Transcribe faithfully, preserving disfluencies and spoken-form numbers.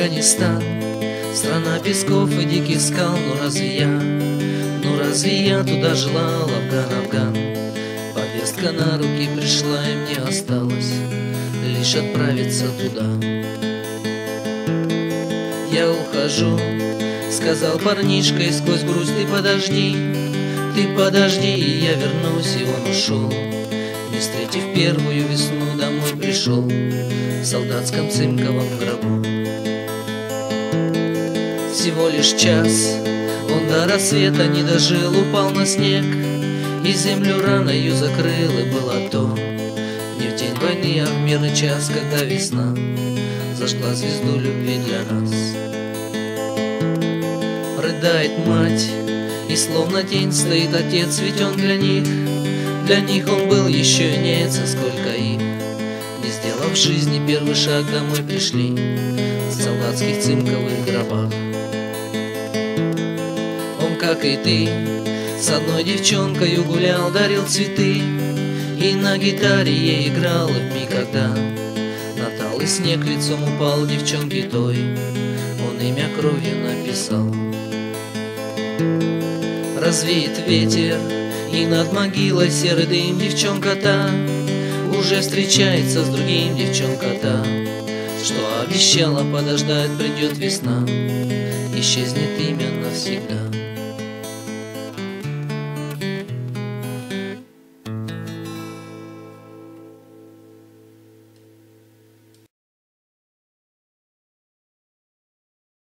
Афганистан, страна песков и диких скал. Ну разве я, ну разве я туда желал? Афган, Афган, повестка на руки пришла, и мне осталось лишь отправиться туда. Я ухожу, сказал парнишка, и сквозь грусть: ты подожди, ты подожди, и я вернусь. И он ушел, не встретив первую весну, домой пришел в солдатском цинковом гробу. Всего лишь час, он до рассвета не дожил, упал на снег, и землю раною закрыл. И было то не в день войны, а в мирный час, когда весна зажгла звезду любви для нас. Рыдает мать, и словно тень стоит отец, ведь он для них, для них он был еще юнец, а сколько их, не сделав в жизни первый шаг, домой пришли в солдатских цинковых гробах. Он, как и ты, с одной девчонкой гулял, дарил цветы, и на гитаре ей играл. И в миг, когда на талый снег лицом упал девчонки той, он имя кровью написал. Развеет ветер, и над могилой серый дым. Девчонка та уже встречается с другим. Девчонка та, что обещала подождать, придет весна, исчезнет имя навсегда.